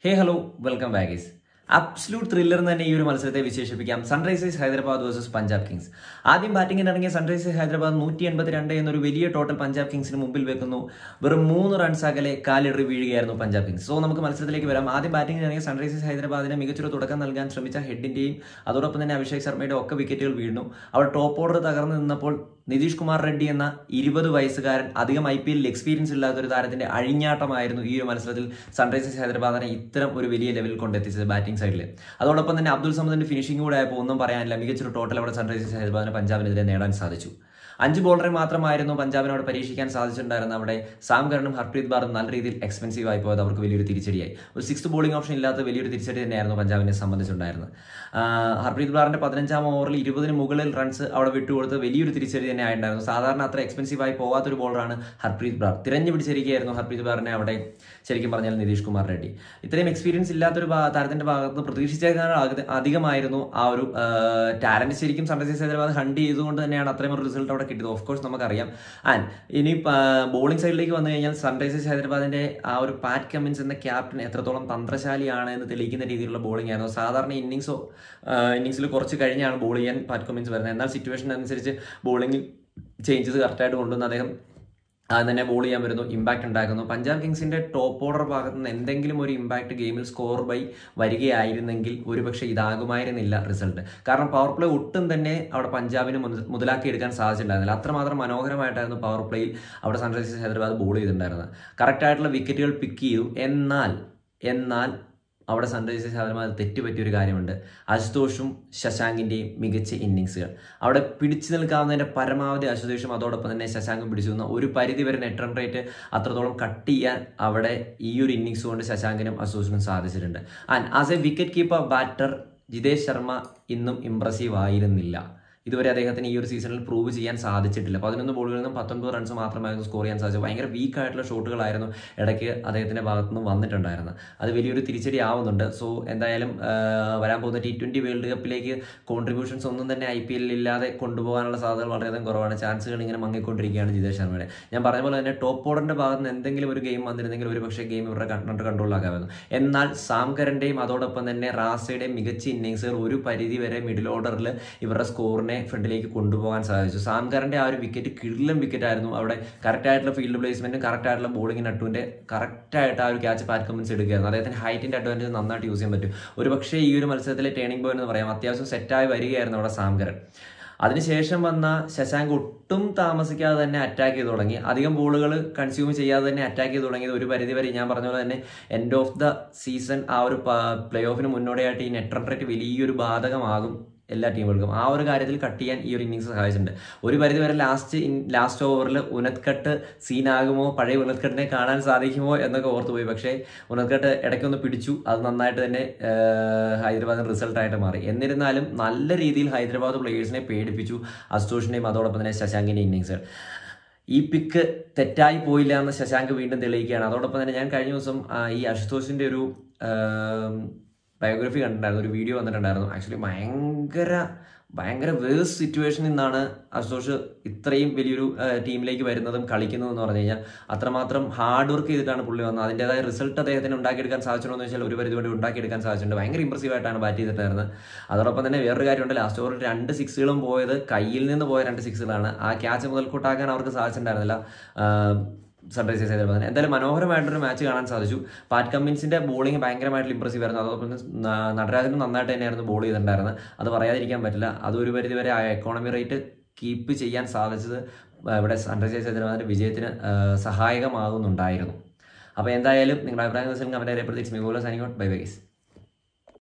ഹേ hello welcome back guys. Absolute thriller എന്ന് തന്നെ ഈ ഒരു മത്സരത്തെ വിശേഷിപ്പിക്കാം. Sunrisers Hyderabad versus Punjab Kings. ആദ്യം ബാറ്റിംഗിന് ഇറങ്ങിയ സൺറൈസേഴ്സ് ഹൈദരാബാദ് 182 എന്നൊരു വലിയ ടോട്ടൽ പഞ്ചാബ് കിങ്സിന് മുമ്പിൽ വെക്കുന്നു. വെറും 3 റൺസ് അകലെ കാലിടറി വീഴുകയായിരുന്നു പഞ്ചാബ് കിങ്സ്. സോ നമുക്ക് മത്സരത്തിലേക്ക് വരാം. ആദ്യം ബാറ്റിംഗിന് ഇറങ്ങിയ സൺറൈസേഴ്സ് ഹൈദരാബാദിന് മികച്ചൊരു തുടക്കം നൽകാൻ ശ്രമിച്ച ഹെഡിന്റെയും അതോടൊപ്പം തന്നെ അഭിഷേക് ശർമ്മയുടെ ഒക്കെ വിക്കറ്റുകൾ വീഴുന്നു. അവർ ടോപ്പ് ഓർഡർ തകർന്നു നിന്നപ്പോൾ നിതീഷ് കുമാർ റെഡ്ഡി എന്ന 20 വയസ്സുകാരൻ അധികം IPL എക്സ്പീരിയൻസ് ഇല്ലാത്ത ഒരു താരത്തിന്റെ അഴിഞ്ഞാട്ടമായിരുന്നു ഈ ഒരു മത്സരത്തിൽ സൺറൈസേഴ്സ് ഹൈദരാബാദിനെ ഇത്തരം ഒരു വലിയ ലെവലിൽ കൊണ്ടെത്തിച്ചത് ബാറ്റിംഗ് സൈഡിൽ. അതോടൊപ്പം തന്നെ അബ്ദുൾ സമദിന്റെ ഫിനിഷിംഗ് കൂടെ ആയപ്പോൾ ഒന്നും പറയാനില്ല. മികച്ചൊരു ടോട്ടൽ അവിടെ സൺറൈസേഴ്സ് ഹൈദരാബാദിന് പഞ്ചാബിനെതിരെ നേടാൻ സാധിച്ചു. 5 ബോളറെ മാത്രമായിരുന്നു പഞ്ചാബിനോട് പരീക്ഷിക്കാൻ സാധിച്ചിട്ടുണ്ടായിരുന്നത്. അവിടെ സാം കരണും ഹർപ്രീത് ബാറും നല്ല രീതിയിൽ എക്സ്പെൻസീവ് ആയി പോയത് അവർക്ക് വലിയൊരു തിരിച്ചടിയായി. ഒരു 6th ബോളിംഗ് ഓപ്ഷൻ ഇല്ലാത്ത വലിയൊരു തിരിച്ചടി തന്നെയായിരുന്നു പഞ്ചാബിനെ സംബന്ധിച്ചുണ്ടായിരുന്നത്. ഹർപ്രീത് ബാറിന്റെ 15ാം ഓവറിൽ 20ന് മുകളിൽ റൺസ് അവിടെ വിട്ടുകൊടുത്ത് വലിയൊരു തിരിച്ചടി തന്നെ ആയിട്ടുണ്ടായിരുന്നു. സാധാരണ അത്ര എക്സ്പെൻസീവ് ആയി പോകാത്തൊരു ബോളറാണ് ഹർപ്രീത് ബാർ. തിരഞ്ഞു പിടിച്ചിരിക്കുകയായിരുന്നു ഹർപ്രീത് ബാറിനെ അവിടെ ശരിക്കും പറഞ്ഞാൽ നിതീഷ് കുമാർ റെഡ്ഡി. ഇത്രയും എക്സ്പീരിയൻസ് ഇല്ലാത്തൊരു താരത്തിന്റെ ഭാഗത്ത് പ്രതീക്ഷിച്ചേക്കാൾ അധികമായിരുന്നു ആ ഒരു ടാലന്റ്. ശരിക്കും സൺറൈസേഴ്സ് ഹൈദരാബാദ് ഹണ്ട് ചെയ്തുകൊണ്ട് തന്നെയാണ് അത്രയും ഒരു റിസൾട്ട് അവിടെ കിട്ടിയത്. ഓഫ് കോഴ്സ് നമുക്കറിയാം. ആൻഡ് ഇനി ബോളിംഗ് സൈഡിലേക്ക് വന്നു കഴിഞ്ഞാൽ സൺറൈസേഴ്സ് ഹൈദരാബാദിന്റെ ആ ഒരു പാറ്റ് കമ്മിൻസ് എന്ന ക്യാപ്റ്റൻ എത്രത്തോളം തന്ത്രശാലിയാണ് എന്ന് തെളിയിക്കുന്ന രീതിയിലുള്ള ബോളിംഗ് ആയിരുന്നു. സാധാരണ ഇന്നിങ്സിൽ കുറച്ച് കഴിഞ്ഞാണ് ബോൾ ചെയ്യാൻ പാറ്റ് കമ്മിൻസ് വരുന്നത്. എന്നാൽ സിറ്റുവേഷൻ അനുസരിച്ച് ബോളിംഗിൽ ചേഞ്ചസ് കറക്റ്റായിട്ട് കൊണ്ടുവന്ന് അദ്ദേഹം തന്നെ ബോൾ ചെയ്യാൻ വരുന്നു, ഇമ്പാക്ട് ഉണ്ടാക്കുന്നു. പഞ്ചാബ് കിങ്സിന്റെ ടോപ്പ് ഓർഡർ ഭാഗത്ത് നിന്ന് എന്തെങ്കിലും ഒരു ഇമ്പാക്ട് ഗെയിമിൽ സ്കോർ ബൈ വരികയായിരുന്നെങ്കിൽ ഒരുപക്ഷെ ഇതാകുമായിരുന്നില്ല റിസൾട്ട്. കാരണം പവർ പ്ലേ ഒട്ടും തന്നെ അവിടെ പഞ്ചാബിന് മുതലാക്കിയെടുക്കാൻ സാധിച്ചിട്ടുണ്ടായിരുന്നില്ല. അത്രമാത്രം മനോഹരമായിട്ടായിരുന്നു പവർ പ്ലേയിൽ അവിടെ സൺറൈസേഴ്സ് ഹൈദരാബാദ് ബോൾ ചെയ്തിട്ടുണ്ടായിരുന്നത്. കറക്റ്റായിട്ടുള്ള വിക്കറ്റുകൾ പിക്ക് ചെയ്തു. എന്നാൽ അവിടെ സൺറൈസേഴ്സ് ഹൈദരാബാദ് തെറ്റുപറ്റിയൊരു കാര്യമുണ്ട്. അശുതോഷും ശശാങ്കിന്റെയും മികച്ച ഇന്നിങ്സുകൾ അവിടെ പിടിച്ചു നിൽക്കാവുന്നതിന്റെ പരമാവധി അശുതോഷും അതോടൊപ്പം തന്നെ ശശാങ്കും പിടിച്ചു നിന്ന ഒരു പരിധി വരെ നെറ്റ് റൺ റേറ്റ് അത്രത്തോളം കട്ട് ചെയ്യാൻ അവിടെ ഈ ഒരു ഇന്നിങ്സ് കൊണ്ട് ശശാങ്കിനും അശുതോഷിനും സാധിച്ചിട്ടുണ്ട്. And as a wicket keeper batter Jitesh Sharma ഇന്നും ഇംപ്രസീവ് ആയിരുന്നില്ല. ഇതുവരെ അദ്ദേഹത്തിന് ഈ ഒരു സീസണിൽ പ്രൂവ് ചെയ്യാൻ സാധിച്ചിട്ടില്ല. 11 ബോളുകളിൽ നിന്നും 19 റൺസ് മാത്രമായിരുന്നു സ്കോർ ചെയ്യാൻ സാധിച്ചത്. ഭയങ്കര വീക്കായിട്ടുള്ള ഷോട്ടുകളായിരുന്നു ഇടയ്ക്ക് അദ്ദേഹത്തിന്റെ ഭാഗത്തു നിന്ന് വന്നിട്ടുണ്ടായിരുന്നത്. അത് വലിയൊരു തിരിച്ചടി ആവുന്നുണ്ട്. സോ എന്തായാലും വരാൻ പോകുന്ന T20 വേൾഡ് കപ്പിലേക്ക് കോൺട്രിബ്യൂഷൻസ് ഒന്നും തന്നെ IPL ഇല്ലാതെ കൊണ്ടുപോകാനുള്ള സാധ്യതകൾ വളരെയധികം കുറവാണ്. ചാൻസുകൾ ഇങ്ങനെ മങ്ങിക്കൊണ്ടിരിക്കുകയാണ് ജിതേഷ് ശർമ്മയുടെ. ഞാൻ പറഞ്ഞ പോലെ തന്നെ ടോപ്പ് ഓർഡറിന്റെ ഭാഗത്ത് നിന്ന് എന്തെങ്കിലും ഒരു ഗെയിം വന്നിരുന്നെങ്കിൽ ഒരു പക്ഷേ ഗെയിം ഇവരുടെ കൺട്രോളിലാക്കാമായിരുന്നു. എന്നാൽ സാം കരന്റെയും അതോടൊപ്പം തന്നെ റാസയുടെയും മികച്ച ഇന്നിങ്സുകൾ ഒരു പരിധി വരെ മിഡിൽ ഓർഡറിൽ ഇവരുടെ സ്കോറിനെ ഫ്രണ്ടിലേക്ക് കൊണ്ടുപോകാൻ സാധിച്ചു. സാം കരന്റെ ആ ഒരു വിക്കറ്റ് കിടിലൻ വിക്കറ്റ് ആയിരുന്നു. അവിടെ കറക്റ്റ് ആയിട്ടുള്ള ഫീൽഡ് പ്ലേസ്മെന്റും കറക്റ്റ് ആയിട്ടുള്ള ബോളിംഗ് നട്ടുവിന്റെ കറക്റ്റ് ആയിട്ട് ആ ഒരു ക്യാച്ച് പാറ്റ് കമ്മിൻസ് എടുക്കുകയായിരുന്നു. അദ്ദേഹത്തിന് ഹൈറ്റിന്റെ അഡ്വാൻറ്റേജ് നന്നായിട്ട് യൂസ് ചെയ്യാൻ പറ്റും. ഒരു പക്ഷേ ഈ ഒരു മത്സരത്തിലെ ടേണിംഗ് പോയിന്റ് എന്ന് പറയാം. അത്യാവശ്യം സെറ്റായി വരികയായിരുന്നു അവിടെ സാം കരൻ. അതിനുശേഷം വന്ന ശശാങ്ക് ഒട്ടും താമസിക്കാതെ തന്നെ അറ്റാക്ക് ചെയ്ത് തുടങ്ങി. അധികം ബോളുകൾ കൺസ്യൂം ചെയ്യാതെ തന്നെ അറ്റാക്ക് ചെയ്ത് തുടങ്ങിയത് ഒരു പരിധിവരെ ഞാൻ പറഞ്ഞ പോലെ തന്നെ എൻഡ് ഓഫ് ദ സീസൺ ആ ഒരു പ്ലേ ഓഫിന് മുന്നോടിയായിട്ട് ഈ നെറ്റ് റൺ റേറ്റ് വലിയൊരു ബാധകമാകും എല്ലാ ടീമുകൾക്കും. ആ ഒരു കാര്യത്തിൽ കട്ട് ചെയ്യാൻ ഈ ഒരു ഇന്നിങ്സ് സഹായിച്ചിട്ടുണ്ട്. ഒരു പരിധിവരെ ലാസ്റ്റ് ഓവറിൽ ഉനത് കട്ട് സീനാകുമോ, പഴയ ഉനത് കട്ടിനെ കാണാൻ സാധിക്കുമോ എന്നൊക്കെ ഓർത്തുപോയി. പക്ഷേ ഉനത് കട്ട് ഇടയ്ക്കൊന്ന് പിടിച്ചു. അത് നന്നായിട്ട് തന്നെ ഹൈദരാബാദിന് റിസൾട്ടായിട്ട് മാറി. എന്നിരുന്നാലും നല്ല രീതിയിൽ ഹൈദരാബാദ് പ്ലേയേഴ്സിനെ പേടിപ്പിച്ചു അശുതോഷിന്റെയും അതോടൊപ്പം തന്നെ ശശാങ്കിന്റെ ഇന്നിങ്സുകൾ. ഈ പിക്ക് തെറ്റായി പോയില്ല എന്ന് ശശാങ്ക് വീണ്ടും തെളിയിക്കുകയാണ്. അതോടൊപ്പം തന്നെ ഞാൻ കഴിഞ്ഞ ദിവസം ഈ അശുതോഷിന്റെ ഒരു ബയോഗ്രഫി കണ്ടിട്ടുണ്ടായിരുന്നു, ഒരു വീഡിയോ വന്നിട്ടുണ്ടായിരുന്നു. ആക്ച്വലി ഭയങ്കര വേഴ്സ് സിറ്റുവേഷനിൽ നിന്നാണ് അശുതോഷ് ഇത്രയും വലിയൊരു ടീമിലേക്ക് വരുന്നതും കളിക്കുന്നതും എന്ന് പറഞ്ഞു കഴിഞ്ഞാൽ അത്രമാത്രം ഹാർഡ് വർക്ക് ചെയ്തിട്ടാണ് പുള്ളി വന്നത്. അതിൻ്റെതായ റിസൾട്ട് അദ്ദേഹത്തിന് ഉണ്ടാക്കിയെടുക്കാൻ സാധിച്ചിട്ടുണ്ടോ എന്ന് വെച്ചാൽ ഒരു പരിധി കൊണ്ട് ഉണ്ടാക്കിയെടുക്കാൻ സാധിച്ചിട്ടുണ്ട്. ഭയങ്കര ഇംപ്രസീവ് ആയിട്ടാണ് ബാറ്റ് ചെയ്തിട്ടായിരുന്നത്. അതോടൊപ്പം തന്നെ വേറൊരു കാര്യമുണ്ട്, ലാസ്റ്റ് ഓവറിൽ 2 സിക്സുകളും പോയത് കയ്യിൽ നിന്ന് പോയ 2 സിക്സുകളാണ്. ആ ക്യാച്ച് മുതൽക്കൂട്ടാക്കാൻ അവർക്ക് സാധിച്ചിട്ടുണ്ടായിരുന്നില്ല സൺറൈസേഴ്സ് ഹൈദരാബാദിന്. എന്തായാലും മനോഹരമായിട്ടൊരു മാച്ച് കാണാൻ സാധിച്ചു. പാറ്റ് കമ്മിൻസിന്റെ ബോളിംഗ് ഭയങ്കരമായിട്ട് ഇംപ്രസീവ് ആയിരുന്നു. അതോടൊപ്പം നടരാജനും നന്നായിട്ട് തന്നെയായിരുന്നു ബോൾ ചെയ്തിട്ടുണ്ടായിരുന്നത്. അത് പറയാതിരിക്കാൻ പറ്റില്ല. അതൊരു പരിധി വരെ ആ എക്കോണമി റേറ്റ് കീപ്പ് ചെയ്യാൻ സാധിച്ചത് ഇവിടെ സൺറൈസേഴ്സ് ഹൈദരാബാദിന്റെ വിജയത്തിന് സഹായകമാകുന്നുണ്ടായിരുന്നു. അപ്പോൾ എന്തായാലും നിങ്ങളുടെ അഭിപ്രായം കമന്റ് രേഖപ്പെടുത്തി. Bye by.